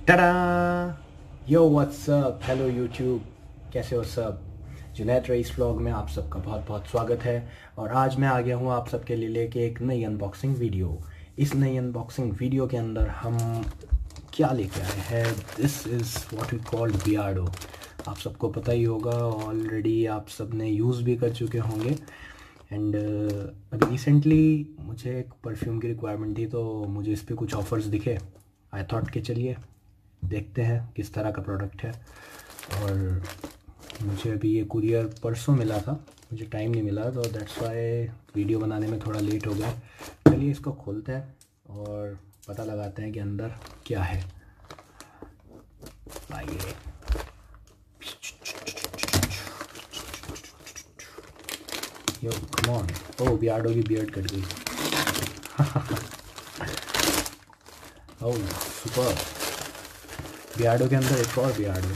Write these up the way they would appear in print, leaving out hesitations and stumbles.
टडा yo what's up, hello YouTube, कैसे हो सब। जुनैद रईस व्लॉग में आप सबका बहुत बहुत स्वागत है। और आज मैं आ गया हूँ आप सबके लिए लेके एक नई अनबॉक्सिंग वीडियो। इस नई अनबॉक्सिंग वीडियो के अंदर हम क्या लेके आए हैं, this is what we called Beardo. आप सबको पता ही होगा, ऑलरेडी आप सब ने यूज़ भी कर चुके होंगे। एंड अभी रिसेंटली मुझे एक परफ्यूम की रिक्वायरमेंट थी, तो मुझे इस पर कुछ ऑफ़र्स दिखे। आई थॉट कि चलिए देखते हैं किस तरह का प्रोडक्ट है। और मुझे अभी ये कुरियर परसों मिला था, मुझे टाइम नहीं मिला, तो दैट्स वाई वीडियो बनाने में थोड़ा लेट हो गया। चलिए इसको खोलते हैं और पता लगाते हैं कि अंदर क्या है। आइए, यो कम ऑन। ओह, बियार्डो की बियर्ड कट गई। ओह सुपर, बियार्डो के अंदर एक और बियार्डो।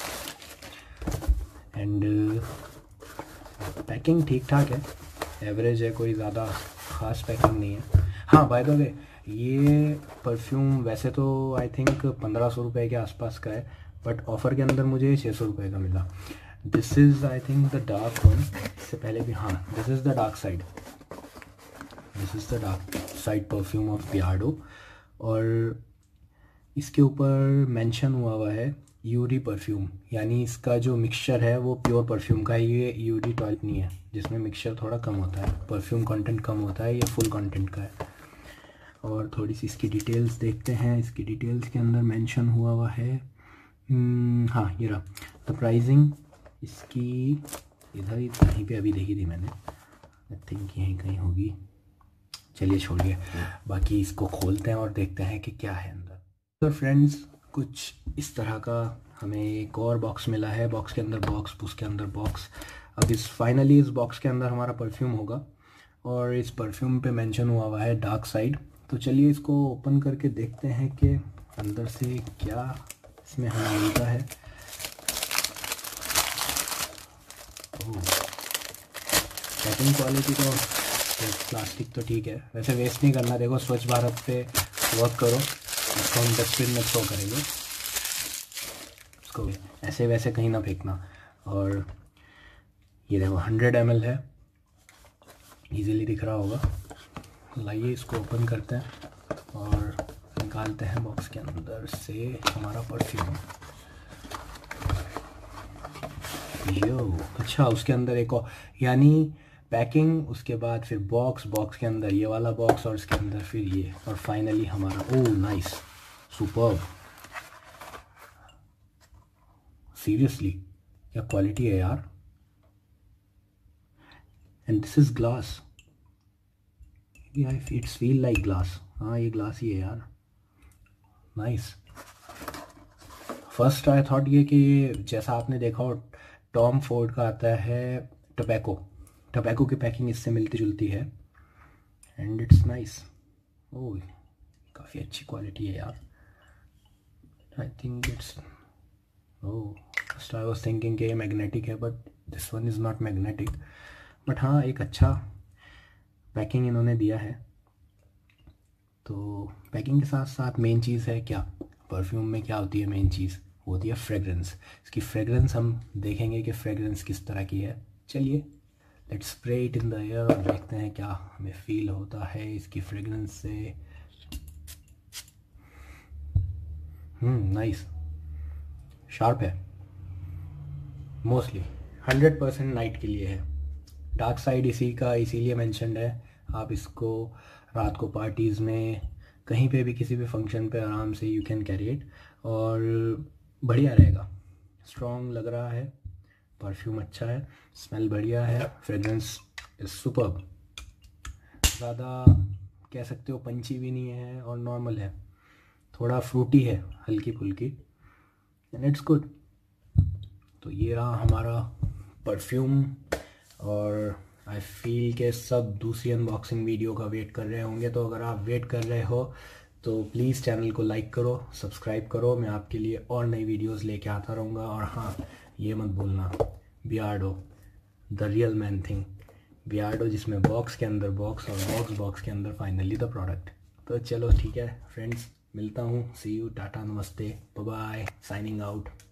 एंड पैकिंग ठीक ठाक है, एवरेज है, कोई ज़्यादा ख़ास पैकिंग नहीं है। हाँ, बाय द वे ये परफ्यूम वैसे तो आई थिंक 1500 रुपये के आसपास का है, बट ऑफ़र के अंदर मुझे 600 रुपये का मिला। This is I think the dark one. इससे पहले भी, हाँ, this is the dark side, this is the dark side perfume of Beardo. और इसके ऊपर मेंशन हुआ है यूरी परफ्यूम, यानी इसका जो मिक्सचर है वो प्योर परफ्यूम का है। ये यूरी टॉयलेट नहीं है जिसमें मिक्सचर थोड़ा कम होता है, परफ्यूम कंटेंट कम होता है, ये फुल कंटेंट का है। और थोड़ी सी इसकी डिटेल्स देखते हैं। इसकी डिटेल्स के अंदर मेंशन हुआ है, हाँ ये रहा, द प्राइसिंग इसकी इधर ही कहीं पे अभी देखी थी मैंने, आई थिंक यहीं कहीं होगी। चलिए छोड़िए, बाकी इसको खोलते हैं और देखते हैं कि क्या है अंदर। तो फ्रेंड्स, कुछ इस तरह का हमें एक और बॉक्स मिला है। बॉक्स के अंदर बॉक्स, उसके अंदर बॉक्स। अब फाइनली इस बॉक्स के अंदर हमारा परफ्यूम होगा, और इस परफ्यूम पे मेंशन हुआ है डार्क साइड। तो चलिए इसको ओपन करके देखते हैं कि अंदर से क्या इसमें हमें मिलता है। पैकिंग क्वालिटी तो प्लास्टिक तो ठीक है, वैसे वेस्ट नहीं करना। देखो, स्वच्छ भारत पे वर्क करो, इसको हम डस्टबिन में थ्रो करेंगे, इसको ऐसे वैसे कहीं ना फेंकना। और ये देखो 100 ml है, इजीली दिख रहा होगा। लाइए इसको ओपन करते हैं और निकालते हैं बॉक्स के अंदर से हमारा परफ्यूम। यो, अच्छा, उसके अंदर एक और, यानी पैकिंग, उसके बाद फिर बॉक्स, बॉक्स के अंदर ये वाला बॉक्स, और इसके अंदर फिर ये, और फाइनली हमारा, ओह नाइस, सुपर्ब। सीरियसली क्या क्वालिटी है यार। And this is glass, it's feel like glass. हाँ, ये ग्लास ही है यार, नाइस। फर्स्ट आई थॉट ये कि जैसा आपने देखा हो टॉम फोर्ड का आता है टोबैको, टोबैको की पैकिंग इससे मिलती जुलती है। And it's nice. ओह, काफ़ी अच्छी क्वालिटी है यार। I think it's, oh, first I was thinking कि मैग्नेटिक है, but this one is not magnetic. But हाँ, एक अच्छा पैकिंग इन्होंने दिया है। तो पैकिंग के साथ साथ मेन चीज़ है क्या, परफ्यूम में क्या होती है मेन चीज़, वो होती है फ्रेगरेंस। इसकी फ्रेगरेंस हम देखेंगे कि फ्रेगरेंस किस तरह की है। चलिए let's spray it in the air और देखते हैं क्या हमें फील होता है इसकी फ्रेगरेंस से। नाइस, शार्प है, मोस्टली 100% नाइट के लिए है। डार्क साइड इसी का इसीलिए मेंशन्ड है। आप इसको रात को पार्टीज़ में, कहीं पे भी, किसी भी फंक्शन पे आराम से यू कैन कैरी इट, और बढ़िया रहेगा। स्ट्रॉन्ग लग रहा है, परफ्यूम अच्छा है, स्मेल बढ़िया है, फ्रेगरेंस इज सुपर्ब। ज़्यादा कह सकते हो पंची भी नहीं है, और नॉर्मल है, थोड़ा फ्रूटी है, हल्की फुल्की, एंड इट्स गुड। तो ये रहा हमारा परफ्यूम। और आई फील के सब दूसरी अनबॉक्सिंग वीडियो का वेट कर रहे होंगे, तो अगर आप वेट कर रहे हो तो प्लीज़ चैनल को लाइक करो, सब्सक्राइब करो। मैं आपके लिए और नई वीडियोस लेके आता रहूँगा। और हाँ, ये मत भूलना, Beardo the real man thing, Beardo जिसमें बॉक्स के अंदर बॉक्स, और बॉक्स के अंदर फाइनली द प्रोडक्ट। तो चलो ठीक है फ्रेंड्स, मिलता हूँ, सी यू, टाटा, नमस्ते, बाय बाय, साइनिंग आउट।